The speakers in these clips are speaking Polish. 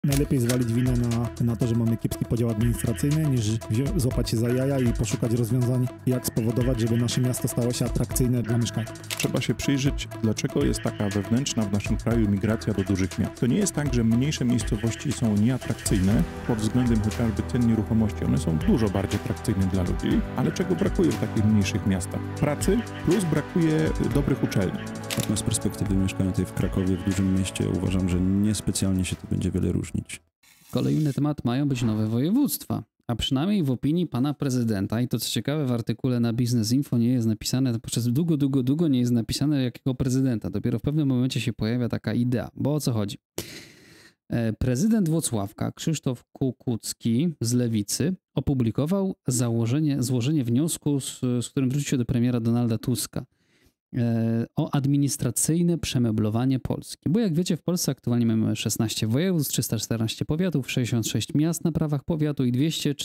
Najlepiej zwalić winę na to, że mamy kiepski podział administracyjny, niż złapać się za jaja i poszukać rozwiązań, jak spowodować, żeby nasze miasto stało się atrakcyjne dla mieszkańców. Trzeba się przyjrzeć, dlaczego jest taka wewnętrzna w naszym kraju migracja do dużych miast. To nie jest tak, że mniejsze miejscowości są nieatrakcyjne pod względem chociażby cen nieruchomości. One są dużo bardziej atrakcyjne dla ludzi, ale czego brakuje w takich mniejszych miastach? Pracy plus brakuje dobrych uczelni. Tak, z perspektywy mieszkania tutaj w Krakowie, w dużym mieście, uważam, że niespecjalnie się to będzie wiele różnić. Kolejny temat mają być nowe województwa. A przynajmniej w opinii pana prezydenta, i to co ciekawe w artykule na Business Info nie jest napisane, przez długo nie jest napisane jakiego prezydenta. Dopiero w pewnym momencie się pojawia taka idea. Bo o co chodzi? Prezydent Włocławka, Krzysztof Kukucki z Lewicy, opublikował złożenie wniosku, z którym zwrócił się do premiera Donalda Tuska o administracyjne przemeblowanie Polski. Bo jak wiecie, w Polsce aktualnie mamy 16 województw, 314 powiatów, 66 miast na prawach powiatu i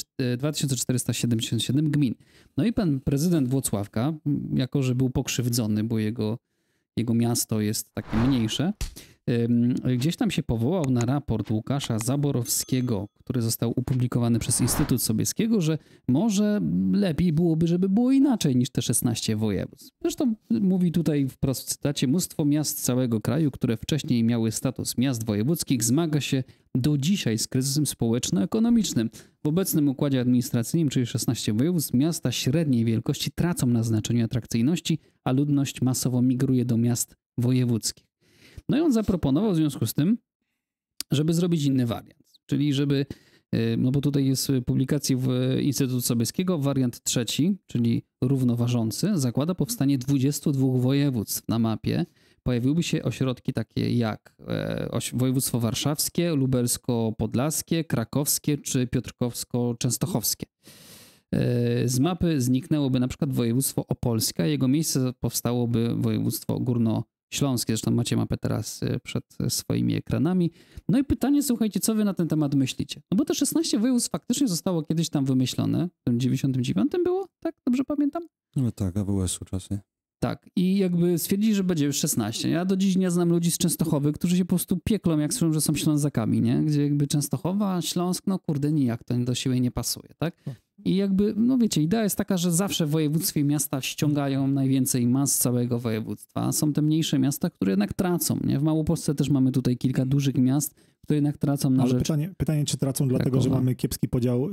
2477 gmin. No i pan prezydent Włocławka, jako że był pokrzywdzony, bo jego miasto jest takie mniejsze, gdzieś tam się powołał na raport Łukasza Zaborowskiego, który został opublikowany przez Instytut Sobieskiego, że może lepiej byłoby, żeby było inaczej niż te 16 województw. Zresztą mówi tutaj wprost w cytacie: mnóstwo miast z całego kraju, które wcześniej miały status miast wojewódzkich, zmaga się do dzisiaj z kryzysem społeczno-ekonomicznym. W obecnym układzie administracyjnym, czyli 16 województw, miasta średniej wielkości tracą na znaczeniu atrakcyjności, a ludność masowo migruje do miast wojewódzkich. No i on zaproponował w związku z tym, żeby zrobić inny wariant. Czyli żeby, no bo tutaj jest publikacji w Instytutu Sobieskiego, wariant trzeci, czyli równoważący, zakłada powstanie 22 województw na mapie. Pojawiłyby się ośrodki takie jak województwo warszawskie, lubelsko-podlaskie, krakowskie czy piotrkowsko-częstochowskie. Z mapy zniknęłoby na przykład województwo opolskie, a jego miejsce powstałoby województwo górnośląskie. Zresztą macie mapę teraz przed swoimi ekranami. No i pytanie, słuchajcie, co wy na ten temat myślicie? No bo te 16 województw faktycznie zostało kiedyś tam wymyślone. W 99 było? Tak? Dobrze pamiętam? No tak, AWS-u czasy. Tak. I jakby stwierdzili, że będzie już 16. Ja do dziś nie znam ludzi z Częstochowy, którzy się po prostu pieklą, jak słyszą, że są Ślązakami, nie? Gdzie jakby Częstochowa, Śląsk, no kurde, nijak to do siebie nie pasuje, tak? I jakby, no wiecie, idea jest taka, że zawsze w województwie miasta ściągają najwięcej mas z całego województwa. Są te mniejsze miasta, które jednak tracą, nie? W Małopolsce też mamy tutaj kilka dużych miast, które jednak tracą na rzecz... Pytanie, czy tracą dlatego, że mamy kiepski podział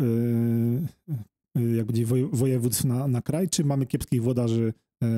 województw na kraj, czy mamy kiepskich włodarzy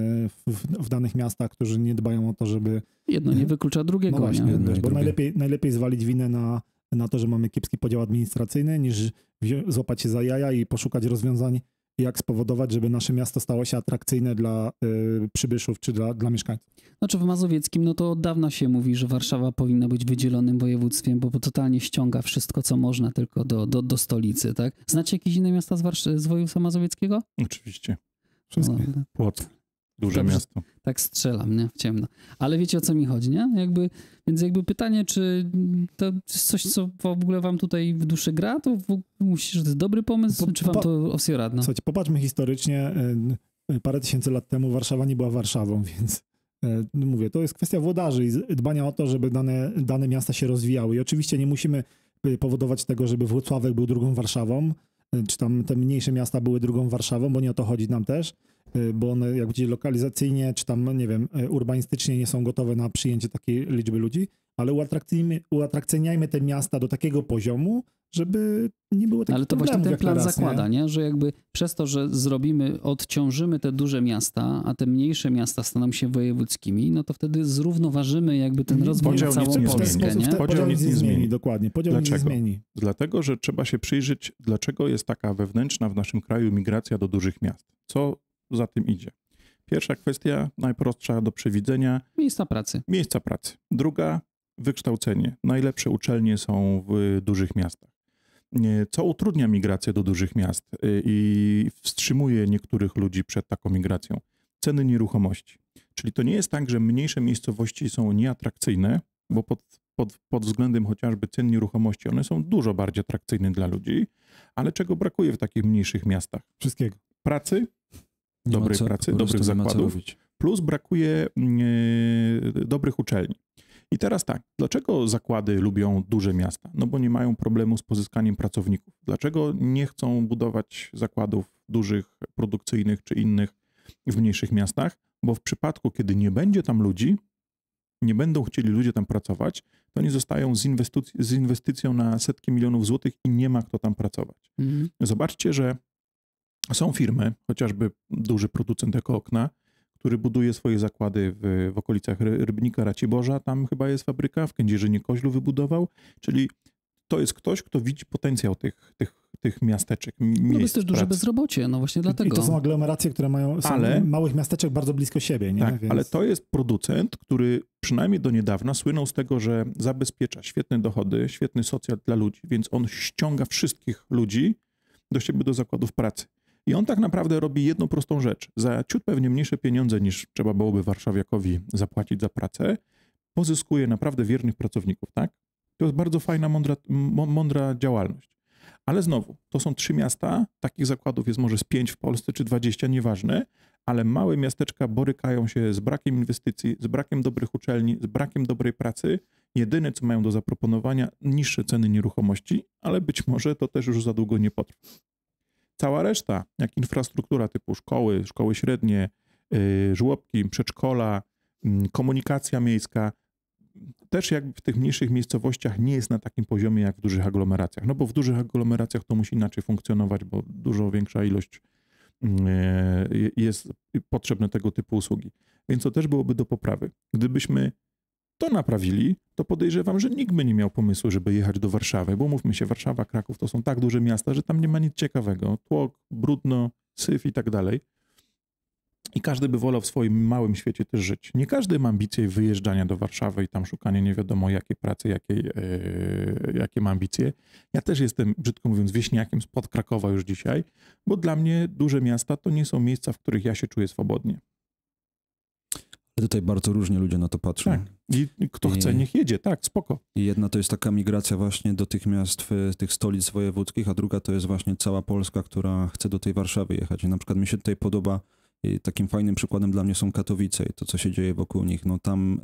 w danych miastach, którzy nie dbają o to, żeby... Jedno nie wyklucza drugiego. No właśnie, nie? Bo najlepiej zwalić winę na to, że mamy kiepski podział administracyjny, niż złapać się za jaja i poszukać rozwiązań, jak spowodować, żeby nasze miasto stało się atrakcyjne dla przybyszów czy dla mieszkańców. Znaczy w Mazowieckim, no to od dawna się mówi, że Warszawa powinna być wydzielonym województwem, bo totalnie ściąga wszystko, co można, tylko do stolicy, tak? Znacie jakieś inne miasta z województwa mazowieckiego? Oczywiście. Wszystkie. Płock. Duże miasto. Tak strzelam, nie? W ciemno. Ale wiecie, o co mi chodzi, nie? Więc pytanie, czy to jest coś, co w ogóle wam tutaj w duszy gra? To myślisz, że to jest dobry pomysł, czy wam to osjoradno? Słuchajcie, popatrzmy historycznie. Parę tysięcy lat temu Warszawa nie była Warszawą, więc mówię, to jest kwestia włodarzy i dbania o to, żeby dane miasta się rozwijały. I oczywiście nie musimy powodować tego, żeby Włocławek był drugą Warszawą, czy tam te mniejsze miasta były drugą Warszawą, bo nie o to chodzi nam też, bo one jak gdzieś lokalizacyjnie, czy tam, nie wiem, urbanistycznie nie są gotowe na przyjęcie takiej liczby ludzi, ale uatrakcyjniajmy te miasta do takiego poziomu, żeby nie było takich Ale to problemów. właśnie ten plan zakłada, nie? Że jakby przez to, że odciążymy te duże miasta, a te mniejsze miasta staną się wojewódzkimi, no to wtedy zrównoważymy jakby ten rozwój na całą Polskę, nie? Podział nic nie zmieni, dokładnie. Podział nic nie zmieni. Dlatego, że trzeba się przyjrzeć, dlaczego jest taka wewnętrzna w naszym kraju migracja do dużych miast. Co za tym idzie? Pierwsza kwestia, najprostsza do przewidzenia. Miejsca pracy. Druga, wykształcenie. Najlepsze uczelnie są w dużych miastach. Co utrudnia migrację do dużych miast i wstrzymuje niektórych ludzi przed taką migracją? Ceny nieruchomości. Czyli to nie jest tak, że mniejsze miejscowości są nieatrakcyjne, bo pod względem chociażby cen nieruchomości one są dużo bardziej atrakcyjne dla ludzi, ale czego brakuje w takich mniejszych miastach? Wszystkiego. Pracy, dobrych zakładów, plus brakuje dobrych uczelni. I teraz tak, dlaczego zakłady lubią duże miasta? No bo nie mają problemu z pozyskaniem pracowników. Dlaczego nie chcą budować zakładów dużych, produkcyjnych czy innych w mniejszych miastach? Bo w przypadku, kiedy nie będzie tam ludzi, nie będą chcieli ludzie tam pracować, to oni zostają z inwestycją na setki milionów złotych i nie ma kto tam pracować. Zobaczcie, że są firmy, chociażby duży producent Ekookna, który buduje swoje zakłady w okolicach Rybnika, Raciborza, tam chyba jest fabryka, w Kędzierzynie-Koźlu wybudował, czyli to jest ktoś, kto widzi potencjał tych miasteczek, No jest też duże bezrobocie, no właśnie dlatego. I to są aglomeracje, które mają małych miasteczek bardzo blisko siebie. Nie? Tak, ale to jest producent, który przynajmniej do niedawna słynął z tego, że zabezpiecza świetne dochody, świetny socjal dla ludzi, więc on ściąga wszystkich ludzi do siebie do zakładów pracy. I on tak naprawdę robi jedną prostą rzecz. Za ciut pewnie mniejsze pieniądze niż trzeba byłoby warszawiakowi zapłacić za pracę, pozyskuje naprawdę wiernych pracowników, tak? To jest bardzo fajna, mądra działalność. Ale znowu, to są 3 miasta, takich zakładów jest może z 5 w Polsce czy 20, nieważne, ale małe miasteczka borykają się z brakiem inwestycji, z brakiem dobrych uczelni, z brakiem dobrej pracy. Jedyne, co mają do zaproponowania, niższe ceny nieruchomości, ale być może to też już za długo nie potrwa. Cała reszta, jak infrastruktura typu szkoły średnie, żłobki, przedszkola, komunikacja miejska, też jakby w tych mniejszych miejscowościach nie jest na takim poziomie jak w dużych aglomeracjach. No bo w dużych aglomeracjach to musi inaczej funkcjonować, bo dużo większa ilość jest potrzebne tego typu usługi. Więc to też byłoby do poprawy. Gdybyśmy to naprawili, to podejrzewam, że nikt by nie miał pomysłu, żeby jechać do Warszawy, bo mówmy się, Warszawa, Kraków to są tak duże miasta, że tam nie ma nic ciekawego. Tłok, brudno, syf i tak dalej. I każdy by wolał w swoim małym świecie też żyć. Nie każdy ma ambicje wyjeżdżania do Warszawy i tam szukania nie wiadomo jakiej pracy, jakie ma ambicje. Ja też jestem, brzydko mówiąc, wieśniakiem spod Krakowa już dzisiaj, bo dla mnie duże miasta to nie są miejsca, w których ja się czuję swobodnie. Tutaj bardzo różnie ludzie na to patrzą. Tak. I kto chce, niech jedzie, tak, spoko. I jedna to jest taka migracja właśnie do tych miast, tych stolic wojewódzkich, a druga to jest właśnie cała Polska, która chce do tej Warszawy jechać. I na przykład mi się tutaj podoba, i takim fajnym przykładem dla mnie są Katowice i to, co się dzieje wokół nich. No tam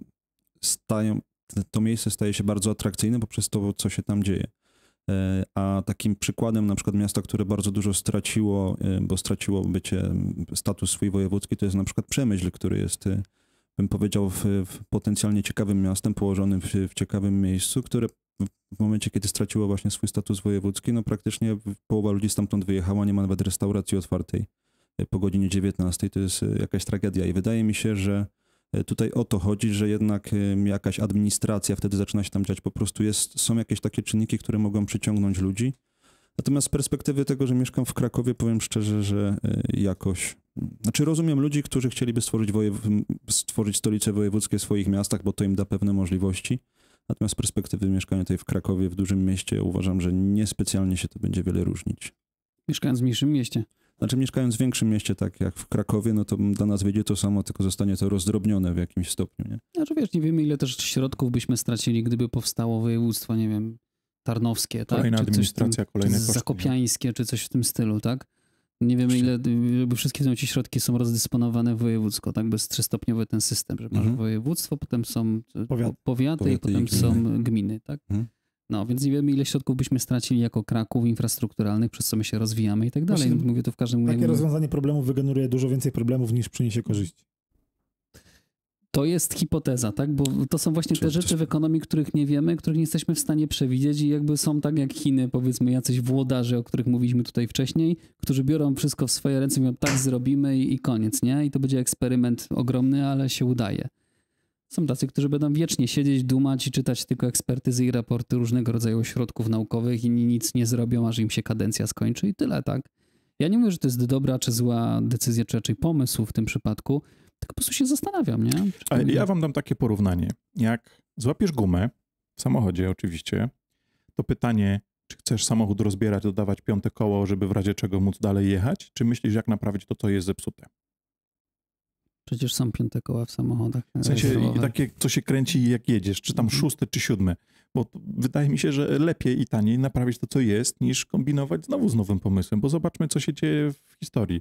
to miejsce staje się bardzo atrakcyjne poprzez to, co się tam dzieje. A takim przykładem na przykład miasta, które bardzo dużo straciło, bo straciło status swój wojewódzki, to jest na przykład Przemyśl, który jest, bym powiedział, potencjalnie ciekawym miastem, położonym w ciekawym miejscu, które w momencie, kiedy straciło właśnie swój status wojewódzki, no praktycznie połowa ludzi stamtąd wyjechała, nie ma nawet restauracji otwartej po godzinie 19. To jest jakaś tragedia i wydaje mi się, że tutaj o to chodzi, że jednak jakaś administracja wtedy zaczyna się tam dziać, po prostu są jakieś takie czynniki, które mogą przyciągnąć ludzi. Natomiast z perspektywy tego, że mieszkam w Krakowie, powiem szczerze, że jakoś... Znaczy rozumiem ludzi, którzy chcieliby stworzyć stolice wojewódzkie w swoich miastach, bo to im da pewne możliwości. Natomiast z perspektywy mieszkania tutaj w Krakowie, w dużym mieście, uważam, że niespecjalnie się to będzie wiele różnić. Mieszkając w mniejszym mieście. Znaczy mieszkając w większym mieście, tak jak w Krakowie, no to dla nas wyjdzie to samo, tylko zostanie to rozdrobnione w jakimś stopniu, nie? Znaczy wiesz, nie wiemy ile też środków byśmy stracili, gdyby powstało województwo, nie wiem, tarnowskie, tak? Kolejna administracja, kolejne koszty. Zakopiańskie, czy coś w tym stylu, tak? Nie wiemy ile, wszystkie ci środki są rozdysponowane wojewódzko, tak? Bez 3-stopniowy ten system, że masz województwo, potem są powiaty i potem są gminy, tak? No, więc nie wiemy, ile środków byśmy stracili jako Kraków infrastrukturalnych, przez co my się rozwijamy i tak dalej. Właśnie mówię to w każdym... Takie rozwiązanie problemów wygeneruje dużo więcej problemów, niż przyniesie korzyści. To jest hipoteza, tak? Bo to są właśnie te rzeczy w ekonomii, których nie wiemy, których nie jesteśmy w stanie przewidzieć i jakby są tak jak Chiny, powiedzmy, jacyś włodarze, o których mówiliśmy tutaj wcześniej, którzy biorą wszystko w swoje ręce i mówią, tak zrobimy i koniec, nie? I to będzie eksperyment ogromny, ale się udaje. Są tacy, którzy będą wiecznie siedzieć, dumać i czytać tylko ekspertyzy i raporty różnego rodzaju ośrodków naukowych i nic nie zrobią, aż im się kadencja skończy i tyle, tak? Ja nie mówię, że to jest dobra czy zła decyzja, czy raczej pomysł w tym przypadku, tylko po prostu się zastanawiam, nie? Ale ja wam dam takie porównanie. Jak złapiesz gumę, w samochodzie oczywiście, to pytanie, czy chcesz samochód rozbierać, dodawać 5. koło, żeby w razie czego móc dalej jechać, czy myślisz, jak naprawić to, co jest zepsute? Przecież są 5. koła w samochodach. W sensie takie, co się kręci jak jedziesz, czy tam 6. czy 7. Bo wydaje mi się, że lepiej i taniej naprawić to, co jest, niż kombinować znowu z nowym pomysłem, bo zobaczmy, co się dzieje w historii.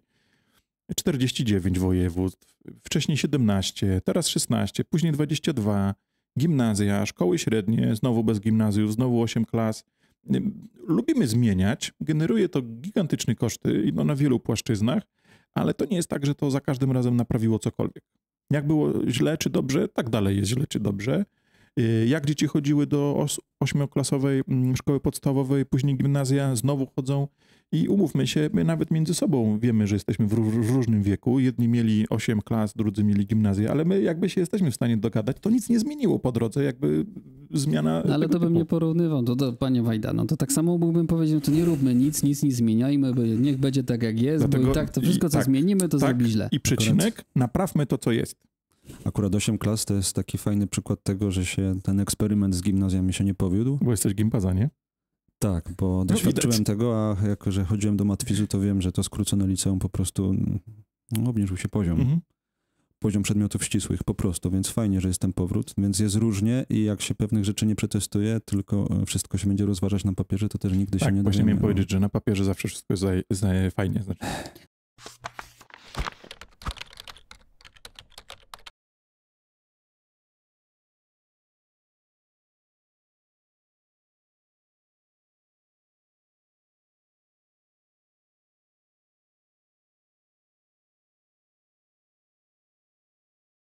49 województw, wcześniej 17, teraz 16, później 22 gimnazja, szkoły średnie, znowu bez gimnazjów, znowu 8 klas. Lubimy zmieniać, generuje to gigantyczne koszty i na wielu płaszczyznach, ale to nie jest tak, że to za każdym razem naprawiło cokolwiek. Jak było źle czy dobrze, tak dalej jest źle czy dobrze. Jak dzieci chodziły do 8-klasowej szkoły podstawowej, później gimnazja, znowu chodzą i umówmy się, my nawet między sobą wiemy, że jesteśmy w różnym wieku. Jedni mieli 8 klas, drudzy mieli gimnazję, ale my jakby się jesteśmy w stanie dogadać, to nic nie zmieniło po drodze, jakby zmiana... No, ale to bym nie porównywał, panie Wajda, no to tak samo mógłbym powiedzieć, no to nie róbmy nic nie zmieniajmy, niech będzie tak jak jest, dlatego, bo i tak to wszystko, co zmienimy, to zrobi źle. I przecinek, naprawmy to, co jest. Akurat 8 klas to jest taki fajny przykład tego, że się ten eksperyment z gimnazjami się nie powiódł. Bo jesteś gimpaza, nie? Tak, bo doświadczyłem tego, a jako, że chodziłem do matwizu, to wiem, że to skrócone liceum po prostu obniżył się poziom. Poziom przedmiotów ścisłych po prostu, więc fajnie, że jest ten powrót, więc jest różnie i jak się pewnych rzeczy nie przetestuje, tylko wszystko się będzie rozważać na papierze, to też nigdy się nie dowiemy. Tak, właśnie miałem powiedzieć, że na papierze zawsze wszystko jest fajnie. Znaczy.